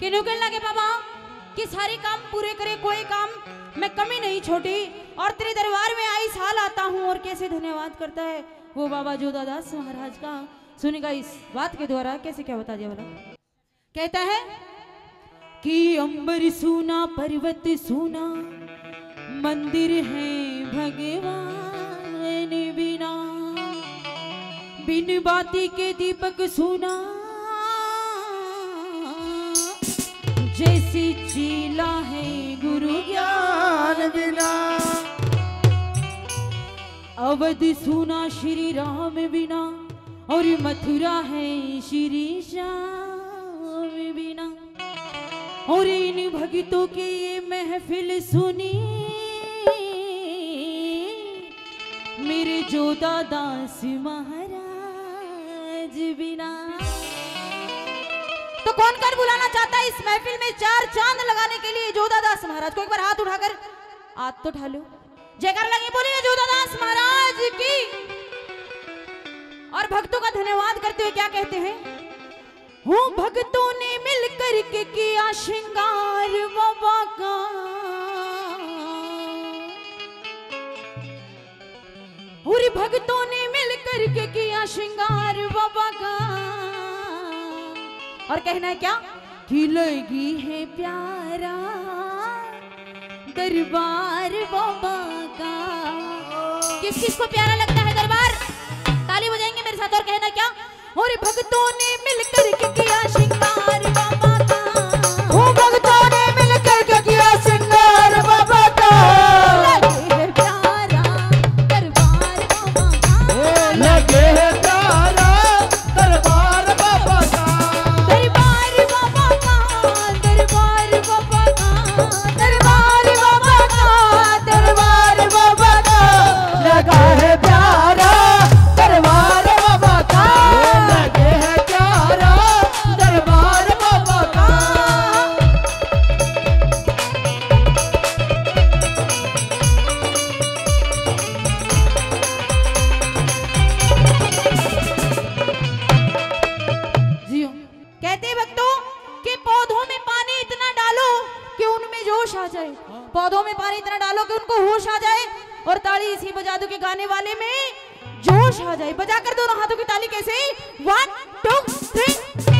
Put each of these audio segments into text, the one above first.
किन्हों कहने लगे बाबा कि सारे काम पूरे करे, कोई काम मैं कमी नहीं छोटी, और तेरे दरबार में आई साल आता हूँ। और कैसे धन्यवाद करता है वो बाबा जोधादास महाराज का, सुनेगा इस बात के द्वारा। कैसे क्या बता दिया बोला, कहता है कि अंबर सूना पर्वत सूना, मंदिर है भगवान बिना, बिन बाती के दीपक सूना, जैसी चीला है गुरु ज्ञान बिना। अवध सूना श्री राम बिना, और मथुरा है श्री श्याम बिना। और इन भक्तों की ये महफिल सुनी, मेरे जोधादास महाराज बिना। तो कौन कर बुलाना चाहता है इस महफिल में चार चांद लगाने के लिए जोधादास महाराज को? एक बार हाथ उठाकर हाथ तो उठा लो, जयकार लगे बोलिए जोधादास महाराज की। और भक्तों का धन्यवाद करते हुए क्या कहते हैं, हो भक्तों ने मिलकर के किया श्रृंगार बाबा का, पूरी भक्तों ने मिलकर के किया श्रृंगार बाबा का। और कहना है क्या कि लगी है प्यारा दरबार बाबा का। किस किस को प्यारा लगता है दरबार? ताली बजाएंगे मेरे साथ। और कहना क्या, और भक्तों ने मिलकर के किया श्रृंगार बाबा का, वो भक्तों ने मिलकर के किया श्रृंगार बाबा का। लगे है प्यारा दरबार बाबा का, लगे है प्यारा दरबार बाबा का, दरबार बाबा का, दरबार बाबा का, दरबार बाबा का, दरबार बाबा का। लगा है प्यारा दरबार बाबा का, लगे है प्यारा दरबार बाबा का। जियो। कहते हैं भक्तों कि पौधों में पानी इतना डालो कि उनमें जोश आ जाए, पौधों में पानी इतना डालो कि उनको होश आ जाए। और ताली इसी बजा दो के गाने वाले में जोश आ जाए। बजा कर दोनों हाथों की ताली कैसे, 1 2 3।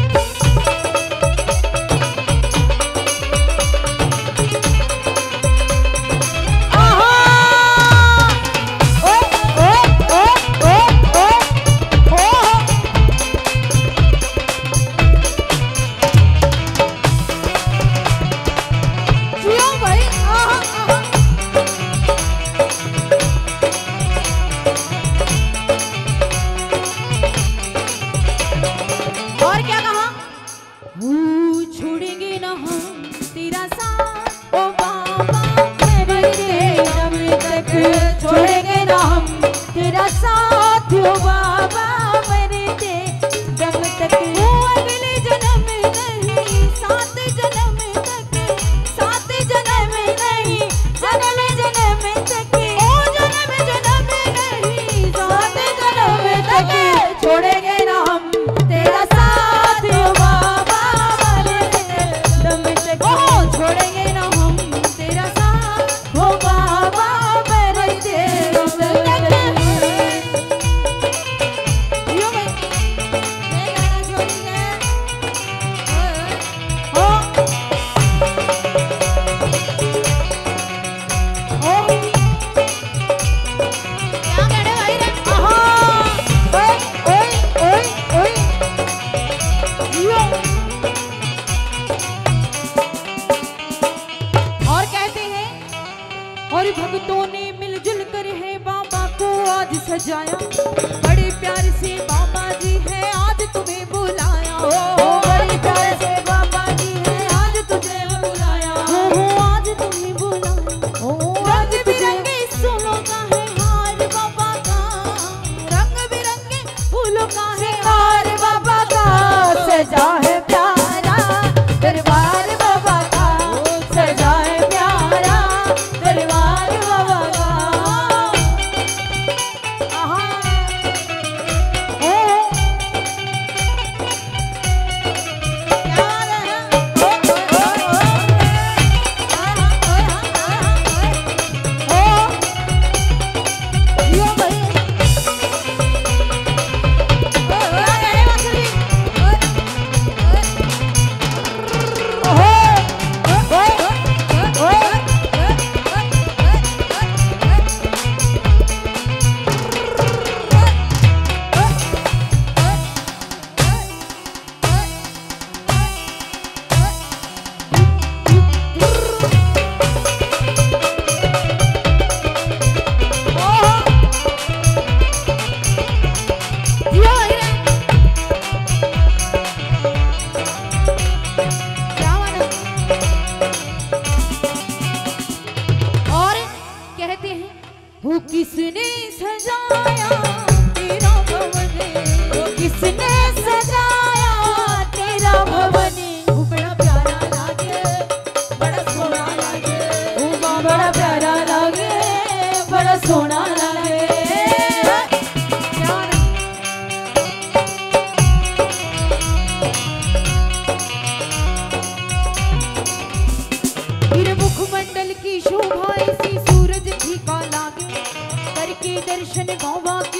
छोड़ेंगे ना हम तेरा साथ ओ बाबा, मरते दम तक छोड़ेंगे ना हम तेरा साथ ओ बाबा, मरते दम तक। वो अगले जन्म नहीं, 7 जन्म तक, 7 जन्म नहीं, जन्म जन्म तक, ओ जन्म जन्म नहीं, 7 जन्म तक छोड़ेंगे ना हम तेरा साथ ओ बाबा, छोड़ेंगे ना हम तेरा साथ हो बाबा, मरते दम तक। यो मैं गाना छोड़ेंगे ओ ओ क्या गाने भाई रे, आहा ओए ओए ओए ओए यो। और कहते हैं, और भक्तों ने मिलजुल कर है बाबा को आज सजाया, बड़े प्यार से बाबा जी है आज तुम्हें बुलाया। ओ बड़े प्यार से बाबा जी है आज तुझे बुलाया, आज तुम्हें बुलाया। ओ रंग बिरंगे फूलों का है हार बाबा का, रंग बिरंगे फूलों का है हार बाबा का। सजा है प्यारा दरबार बाबा का, सजा है प्यारा दरबार बाबा का। दर्शन बाबा